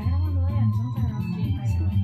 ¿Está grabando, Dayan? Eso no está grabando. Sí, está grabando.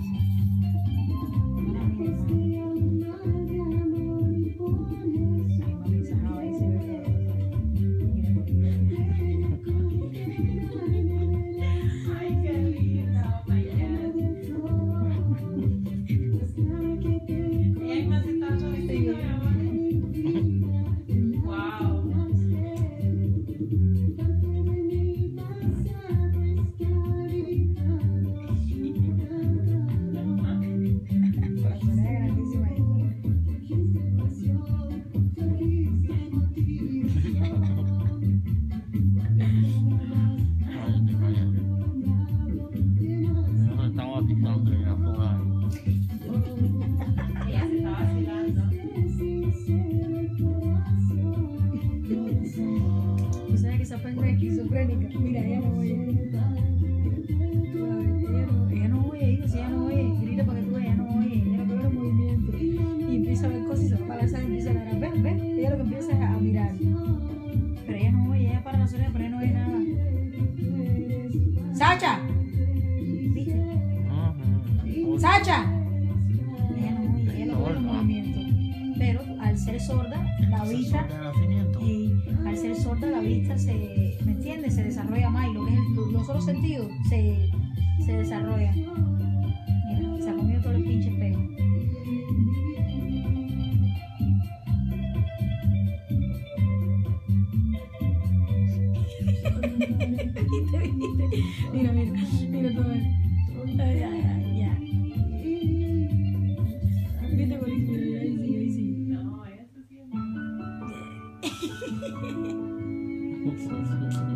Esquizofrénica. Mira, ella no oye. Ella no oye, digo, si ella no oye, grita para que tú veas, ella no oye, ella lo que ve es movimiento. Y empieza a ver cosas y se va para la sala y empieza a agarrar. ¿Ves? ¿Ves? Ella lo que empieza es a mirar. Pero ella no oye, ella para las orejas, pero ella no oye nada. ¡Sacha! ¿Viste? ¡Sacha! Ella no oye, ella lo que ve es movimiento. Pero al ser sorda, la vista. Al ser sorda la vista se, ¿me entiendes? Se desarrolla más y lo que es los otros sentidos se desarrollan. Mira, se ha comido todo el pinche espejo. ¿Viste? Mira, mira todo eso. Ay, ya. ¿Viste, Bolívar? Ahí sí. No, ella está haciendo.